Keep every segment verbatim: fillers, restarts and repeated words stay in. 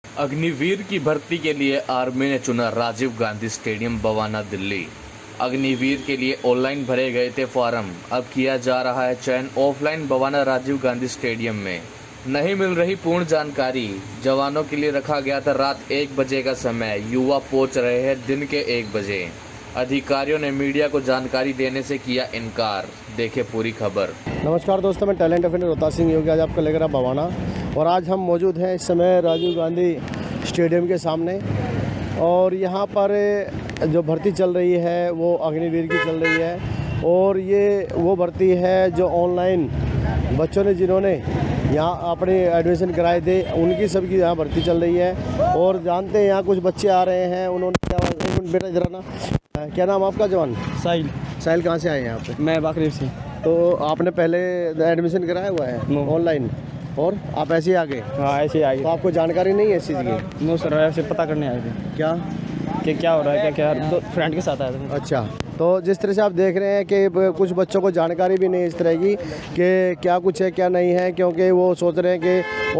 अग्निवीर की भर्ती के लिए आर्मी ने चुना राजीव गांधी स्टेडियम बवाना दिल्ली। अग्निवीर के लिए ऑनलाइन भरे गए थे फॉर्म, अब किया जा रहा है चयन ऑफलाइन बवाना राजीव गांधी स्टेडियम में। नहीं मिल रही पूर्ण जानकारी। जवानों के लिए रखा गया था रात एक बजे का समय, युवा पहुंच रहे हैं दिन के एक बजे। अधिकारियों ने मीडिया को जानकारी देने से किया इनकार। देखे पूरी खबर। नमस्कार दोस्तों, मैं टैलेंट अफेंडर रोहतास सिंह योगी आज आपको लेकर बवाना, और आज हम मौजूद हैं इस समय राजीव गांधी स्टेडियम के सामने। और यहाँ पर जो भर्ती चल रही है वो अग्निवीर की चल रही है, और ये वो भर्ती है जो ऑनलाइन बच्चों ने जिन्होंने यहाँ अपने एडमिशन कराए थे उनकी सबकी यहाँ भर्ती चल रही है। और जानते हैं यहाँ कुछ बच्चे आ रहे हैं, उन्होंने क्या बेटा जरा ना, क्या नाम आपका जवान? साहिल। साहिल, कहाँ से आए हैं यहाँ पे? मैं बाकरीब से। तो आपने पहले एडमिशन कराया हुआ है ऑनलाइन, और आप ऐसे ही आ गए? हाँ, ऐसे ही आ गए। तो आपको जानकारी नहीं है इस चीज़ की? नो सर, ऐसे पता करने आए थे। क्या कि क्या हो रहा है, क्या क्या तो फ्रेंड के साथ आया था। अच्छा, तो जिस तरह से आप देख रहे हैं कि कुछ बच्चों को जानकारी भी नहीं इस तरह की कि क्या कुछ है क्या नहीं है, क्योंकि वो सोच रहे हैं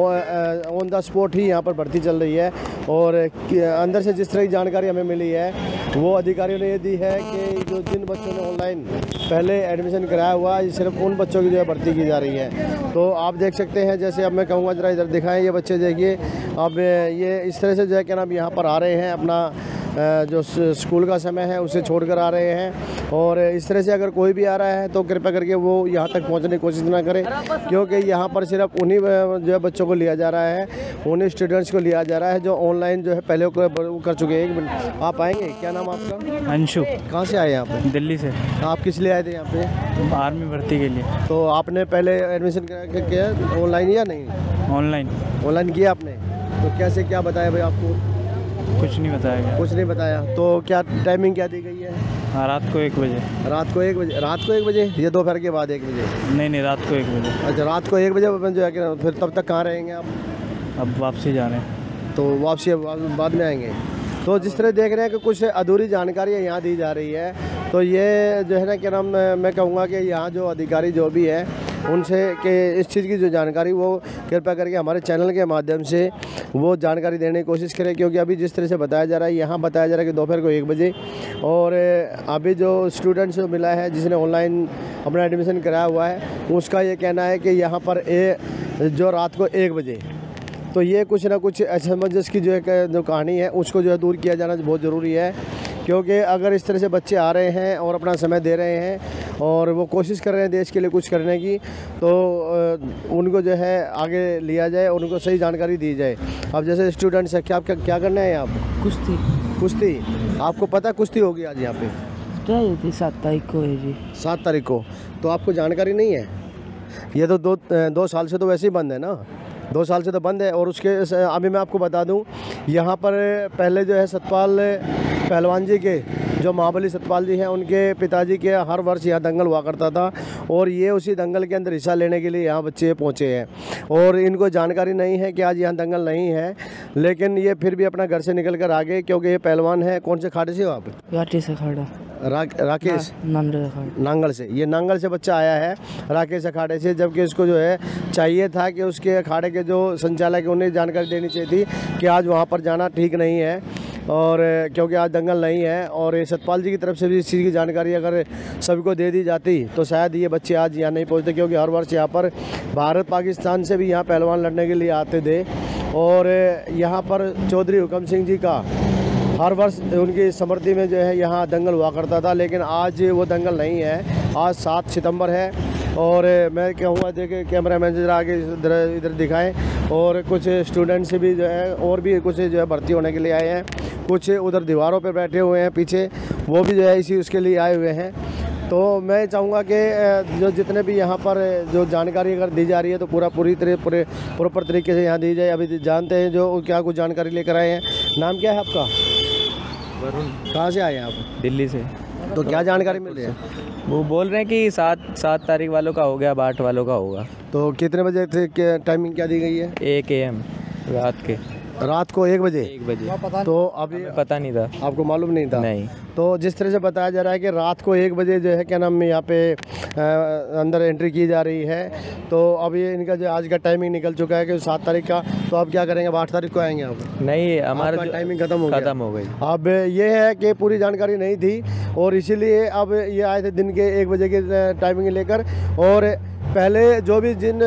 कि ऑन द स्पॉट ही यहाँ पर भर्ती चल रही है। और अंदर से जिस तरह की जानकारी हमें मिली है वो अधिकारियों ने ये दी है कि जो जिन बच्चों ने ऑनलाइन पहले एडमिशन कराया हुआ है सिर्फ उन बच्चों की जो है भर्ती की जा रही है। तो आप देख सकते हैं, जैसे अब मैं कहूँगा जरा इधर दिखाएं, ये बच्चे देखिए अब ये इस तरह से जो है क्या नाम यहाँ पर आ रहे हैं, अपना जो स्कूल का समय है उसे छोड़कर आ रहे हैं। और इस तरह से अगर कोई भी आ रहा है तो कृपया करके वो यहाँ तक पहुँचने की कोशिश ना करें, क्योंकि यहाँ पर सिर्फ उन्हीं जो है बच्चों को लिया जा रहा है, उन्हीं स्टूडेंट्स को लिया जा रहा है जो ऑनलाइन जो है पहले कर चुके हैं। एक मिनट, आप आएंगे? क्या नाम आपका? अंशु। कहाँ से आए यहाँ पे? दिल्ली से। आप किस लिए आए थे यहाँ पे? आर्मी भर्ती के लिए। तो आपने पहले एडमिशन किया ऑनलाइन या नहीं? ऑनलाइन। ऑनलाइन किया आपने? तो कैसे क्या बताया भाई आपको? कुछ नहीं बताया गया। कुछ नहीं बताया। तो क्या टाइमिंग क्या दी गई है? हाँ, रात को एक बजे। रात को एक बजे? रात को एक बजे ये दोपहर के बाद एक बजे? नहीं नहीं, रात को एक बजे। अच्छा, रात को एक बजे जो है कि फिर तब तक कहाँ रहेंगे आप? अब वापसी जा रहे हैं। तो वापसी बाद में आएंगे। तो जिस तरह देख रहे हैं कि कुछ अधूरी जानकारी यहाँ दी जा रही है, तो ये जो है ना क्या नाम, मैं कहूँगा कि यहाँ जो अधिकारी जो भी है उनसे कि इस चीज़ की जो जानकारी वो कृपया करके हमारे चैनल के माध्यम से वो जानकारी देने की कोशिश करें। क्योंकि अभी जिस तरह से बताया जा रहा है, यहाँ बताया जा रहा है कि दोपहर को एक बजे, और अभी जो स्टूडेंट्स को मिला है जिसने ऑनलाइन अपना एडमिशन कराया हुआ है उसका ये कहना है कि यहाँ पर ए जो रात को एक बजे। तो ये कुछ ना कुछ असमंजस की जो एक जो कहानी है उसको जो है दूर किया जाना बहुत ज़रूरी है। क्योंकि अगर इस तरह से बच्चे आ रहे हैं और अपना समय दे रहे हैं और वो कोशिश कर रहे हैं देश के लिए कुछ करने की, तो उनको जो है आगे लिया जाए, उनको सही जानकारी दी जाए। अब जैसे स्टूडेंट्स है, क्या आप क्या करना है आप? कुश्ती। कुश्ती? आपको पता कुश्ती होगी आज यहाँ पे? क्या सात तारीख को है जी। सात तारीख को? तो आपको जानकारी नहीं है? ये तो दो दो साल से तो वैसे ही बंद है ना, दो साल से तो बंद है। और उसके अभी मैं आपको बता दूं, यहाँ पर पहले जो है सतपाल पहलवान जी के जो महाबली सतपाल जी हैं उनके पिताजी के हर वर्ष यहाँ दंगल हुआ करता था, और ये उसी दंगल के अंदर हिस्सा लेने के लिए यहाँ बच्चे पहुँचे हैं। और इनको जानकारी नहीं है कि आज यहाँ दंगल नहीं है, लेकिन ये फिर भी अपना घर से निकल कर आ गए, क्योंकि ये पहलवान है। कौन से खाड़े से हो आप? घाटी से खाड़ा। रा, राकेश नांगल। नांगल से। ये नांगल से बच्चा आया है, राकेश अखाड़े से, जबकि इसको जो है चाहिए था कि उसके अखाड़े के जो संचालक है उन्हें जानकारी देनी चाहिए थी कि आज वहाँ पर जाना ठीक नहीं है, और क्योंकि आज दंगल नहीं है। और सतपाल जी की तरफ से भी इस चीज़ की जानकारी अगर सभी को दे दी जाती तो शायद ये बच्चे आज यहाँ नहीं पहुँचते, क्योंकि हर वर्ष यहाँ पर भारत पाकिस्तान से भी यहाँ पहलवान लड़ने के लिए आते थे। और यहाँ पर चौधरी हुकम सिंह जी का हर वर्ष उनकी स्मृति में जो है यहाँ दंगल हुआ करता था, लेकिन आज वो दंगल नहीं है। आज सात सितंबर है, और मैं कहूँगा देखे कैमरा मैन जरा आगे इधर इधर दिखाएं। और कुछ स्टूडेंट्स भी जो है और भी कुछ जो है भर्ती होने के लिए आए हैं, कुछ उधर दीवारों पर बैठे हुए हैं पीछे, वो भी जो है इसी उसके लिए आए हुए हैं। तो मैं चाहूँगा कि जो जितने भी यहाँ पर जो जानकारी अगर दी जा रही है तो पूरा पूरी तरह पूरे प्रॉपर तरीके से यहाँ दी जाए। अभी जानते हैं जो क्या कुछ जानकारी लेकर आए हैं। नाम क्या है आपका? वरुण। कहाँ से आए हैं आप? दिल्ली से। तो क्या जानकारी मिल रही है? वो बोल रहे हैं कि सात सात तारीख वालों का हो गया, अब आठ वालों का होगा। तो कितने बजे थे? टाइमिंग क्या दी गई है? एक ए एम रात के। रात को एक बजे? एक बजे। तो अभी हमें पता नहीं था। आपको मालूम नहीं था? नहीं। तो जिस तरह से बताया जा रहा है कि रात को एक बजे जो है क्या नाम यहाँ पे आ, अंदर एंट्री की जा रही है, तो अब ये इनका जो आज का टाइमिंग निकल चुका है कि सात तारीख का, तो अब क्या करेंगे? अब आठ तारीख को आएंगे आप? नहीं, हमारा टाइमिंग खत्म हो गया। खत्म हो गई। अब ये है कि पूरी जानकारी नहीं थी और इसीलिए अब ये आए थे दिन के एक बजे की टाइमिंग लेकर। और पहले जो भी जिन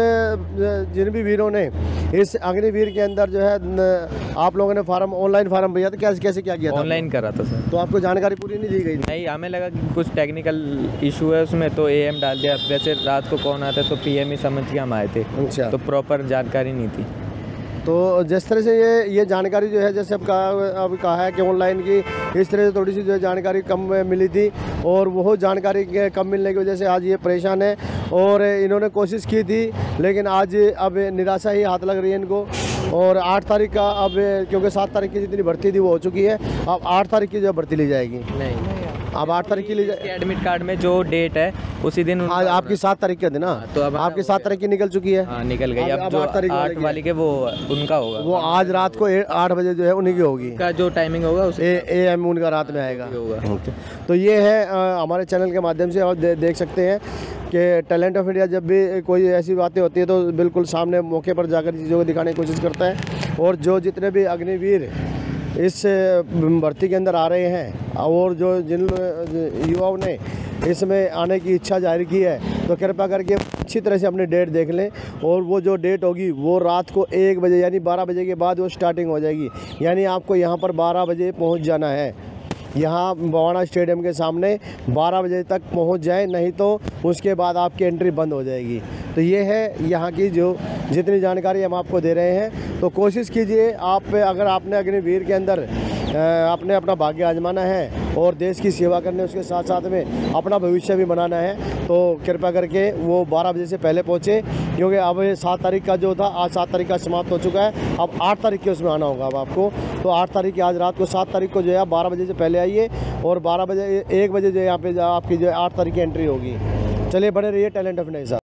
जिन भी वीरों ने इस अग्निवीर के अंदर जो है आप लोगों ने फार्म ऑनलाइन फार्म भरा था, कैसे कैसे क्या किया था? ऑनलाइन करा था सर। तो आपको जानकारी पूरी नहीं दी गई? नहीं, हमें लगा कि कुछ टेक्निकल इशू है उसमें, तो एएम डाल दिया। वैसे रात को कौन आता है तो पीएम ही समझ के हम आए थे। अच्छा। तो प्रॉपर जानकारी नहीं थी। तो जिस तरह से ये ये जानकारी जो है, जैसे अब कहा अब कहा है कि ऑनलाइन की इस तरह से थोड़ी सी जो जानकारी कम मिली थी और वो जानकारी कम मिलने की वजह से आज ये परेशान है। और इन्होंने कोशिश की थी लेकिन आज अब निराशा ही हाथ लग रही है इनको। और आठ तारीख का अब, क्योंकि सात तारीख की जितनी भर्ती थी वो हो चुकी है, अब आठ तारीख की जो भर्ती ली जाएगी। नहीं, अब आठ तारीख की ली जाए। एडमिट कार्ड में जो डेट है उसी दिन आज आपकी सात तारीख के दिन ना, तो अब आपकी सात तारीख की निकल चुकी है। हाँ, निकल गई। अब- अब अब जो आठ तारीख आठ वाली के वो उनका होगा, वो आज रात को ए- आठ बजे जो है उन्हीं की होगी। का जो टाइमिंग होगा उसे ए एम उनका रात में आएगा। होगा। तो ये है अ, हमारे चैनल के माध्यम से आप दे, देख सकते हैं कि टैलेंट ऑफ इंडिया जब भी कोई ऐसी बातें होती है तो बिल्कुल सामने मौके पर जाकर चीज़ों को दिखाने की कोशिश करता है। और जो जितने भी अग्निवीर इस भर्ती के अंदर आ रहे हैं और जो जिन युवाओं ने इसमें आने की इच्छा जाहिर की है, तो कृपया करके अच्छी तरह से अपनी डेट देख लें। और वो जो डेट होगी वो रात को एक बजे यानी बारह बजे के बाद वो स्टार्टिंग हो जाएगी। यानी आपको यहाँ पर बारह बजे पहुँच जाना है। यहाँ बवाना स्टेडियम के सामने बारह बजे तक पहुँच जाए, नहीं तो उसके बाद आपकी एंट्री बंद हो जाएगी। तो ये है यहाँ की जो जितनी जानकारी हम आपको दे रहे हैं। तो कोशिश कीजिए, आप अगर आपने अग्निवीर के अंदर आपने अपना भाग्य आजमाना है और देश की सेवा करने, उसके साथ साथ में अपना भविष्य भी बनाना है, तो कृपया करके वो बारह बजे से पहले पहुँचे। क्योंकि अब सात तारीख का जो था, आज सात तारीख का समाप्त हो चुका है। अब आठ तारीख के उसमें आना होगा अब आपको। तो आठ तारीख की आज रात को सात तारीख को जो है बारह बजे से पहले आइए और बारह बजे एक बजे जो है यहाँ पे आपकी जो है आठ तारीख की एंट्री होगी। चलिए बने रहिए टैलेंट ऑफ इंडिया के साथ।